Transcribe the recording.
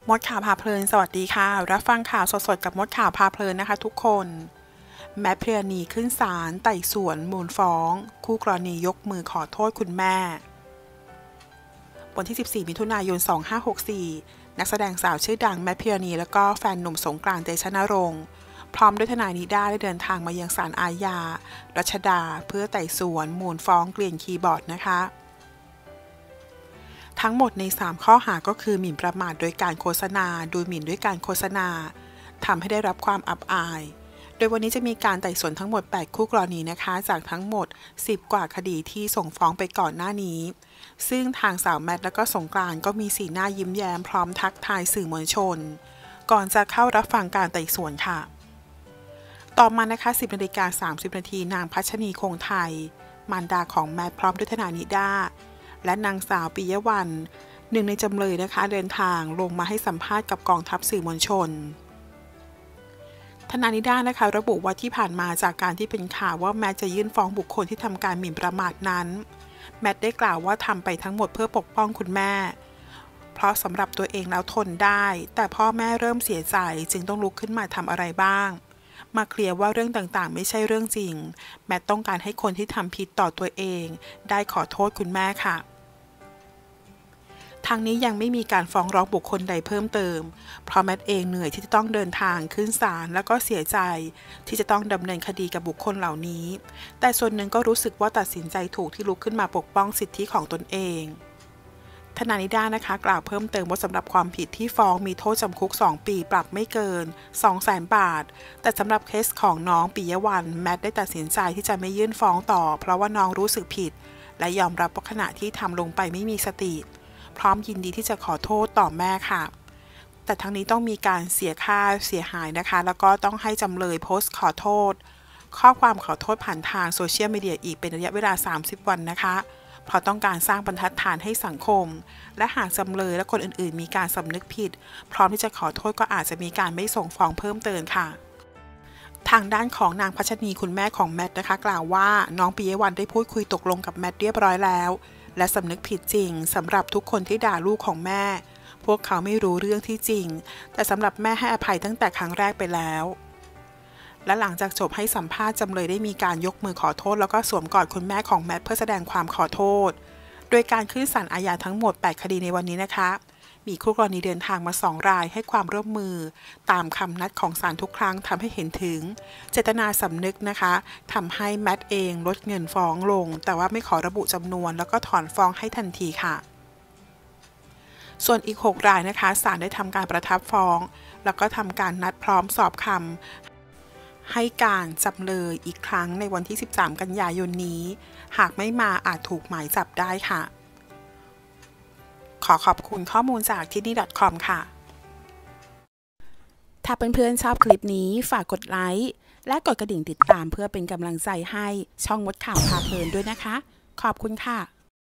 มดข่าวพาเพลินสวัสดีค่ะรับฟังข่าวสดๆกับมดข่าวพาเพลินนะคะทุกคนแมท พิรณีขึ้นศาลไต่สวนมูลฟ้องคู่กรณียกมือขอโทษคุณแม่วันที่ 14 มิถุนายน 2564 นักแสดงสาวชื่อดังแมท พิรณีและก็แฟนหนุ่มสงกรานต์ เตชะนรงค์พร้อมด้วยทนายนิด้าได้เดินทางมายังศาลอาญารัชดาเพื่อไต่สวนมูลฟ้องเกลียนคีย์บอร์ดนะคะทั้งหมดใน3ข้อหาก็คือหมิ่นประมาทโดยการโฆษณาดูหมิ่นด้วยการโฆษณาทำให้ได้รับความอับอายโดยวันนี้จะมีการไต่สวนทั้งหมด8คู่กรณีนะคะจากทั้งหมด10กว่าคดีที่ส่งฟ้องไปก่อนหน้านี้ซึ่งทางสาวแมทและก็สงกรานต์ก็มีสีหน้ายิ้มแย้มพร้อมทักทายสื่อมวลชนก่อนจะเข้ารับฟังการไต่สวนค่ะต่อมานะคะ10:30 นาทีนางพัชนีคงไทยมารดาของแมทพร้อมด้วยทนายนิด้าและนางสาวปิยวรรณหนึ่งในจำเลยนะคะเดินทางลงมาให้สัมภาษณ์กับกองทัพสื่อมวลชนทนายนิด้านะคะระบุว่าที่ผ่านมาจากการที่เป็นข่าวว่าแมทจะยื่นฟ้องบุคคลที่ทำการหมิ่นประมาทนั้นแมทได้กล่าวว่าทำไปทั้งหมดเพื่อปกป้องคุณแม่เพราะสำหรับตัวเองแล้วทนได้แต่พ่อแม่เริ่มเสียใจจึงต้องลุกขึ้นมาทำอะไรบ้างมาเคลียร์ว่าเรื่องต่างๆไม่ใช่เรื่องจริงแมทต้องการให้คนที่ทำผิดต่อตัวเองได้ขอโทษคุณแม่ค่ะทางนี้ยังไม่มีการฟ้องร้องบุคคลใดเพิ่มเติมเพราะแมทเองเหนื่อยที่จะต้องเดินทางขึ้นศาลแล้วก็เสียใจที่จะต้องดำเนินคดีกับบุคคลเหล่านี้แต่ส่วนหนึ่งก็รู้สึกว่าตัดสินใจถูกที่ลุกขึ้นมาปกป้องสิทธิของตนเองทนายนิด้านะคะกล่าวเพิ่มเติมว่าสำหรับความผิดที่ฟ้องมีโทษจำคุก2 ปีปรับไม่เกิน 200,000 บาทแต่สำหรับเคสของน้องปิยวรรณแมทได้ตัดสินใจที่จะไม่ยื่นฟ้องต่อเพราะว่าน้องรู้สึกผิดและยอมรับว่าขณะที่ทำลงไปไม่มีสติพร้อมยินดีที่จะขอโทษต่อแม่ค่ะแต่ทั้งนี้ต้องมีการเสียค่าเสียหายนะคะแล้วก็ต้องให้จำเลยโพสต์ขอโทษข้อความขอโทษผ่านทางโซเชียลมีเดียอีกเป็นระยะเวลา30 วันนะคะเพราะต้องการสร้างบรรทัดฐานให้สังคมและหากจำเลยและคนอื่นๆมีการสำนึกผิดพร้อมที่จะขอโทษก็อาจจะมีการไม่ส่งฟ้องเพิ่มเติมค่ะทางด้านของนางพัชนีคุณแม่ของแมทนะคะกล่าวว่าน้องปิยวรรณได้พูดคุยตกลงกับแมทเรียบร้อยแล้วและสำนึกผิดจริงสำหรับทุกคนที่ด่าลูกของแม่พวกเขาไม่รู้เรื่องที่จริงแต่สำหรับแม่ให้อภัยตั้งแต่ครั้งแรกไปแล้วและหลังจากจบให้สัมภาษณ์จำเลยได้มีการยกมือขอโทษแล้วก็สวมกอดคุณแม่ของแมทเพื่อแสดงความขอโทษโดยการขึ้นศาลอาญาทั้งหมด8 คดีในวันนี้นะคะมีคู่กรณีเดินทางมา2 รายให้ความร่วมมือตามคำนัดของศาลทุกครั้งทำให้เห็นถึงเจตนาสำนึกนะคะทำให้แมทเองลดเงินฟ้องลงแต่ว่าไม่ขอระบุจำนวนแล้วก็ถอนฟ้องให้ทันทีค่ะส่วนอีก6 รายนะคะศาลได้ทำการประทับฟ้องแล้วก็ทำการนัดพร้อมสอบคำให้การจำเลยอีกครั้งในวันที่13 กันยายนนี้หากไม่มาอาจถูกหมายจับได้ค่ะขอขอบคุณข้อมูลจากที่นี่ .com ค่ะถ้าเพื่อนๆชอบคลิปนี้ฝากกดไลค์และกดกระดิ่งติดตามเพื่อเป็นกำลังใจให้ช่องมดข่าวพาเพลินด้วยนะคะขอบคุณค่ะ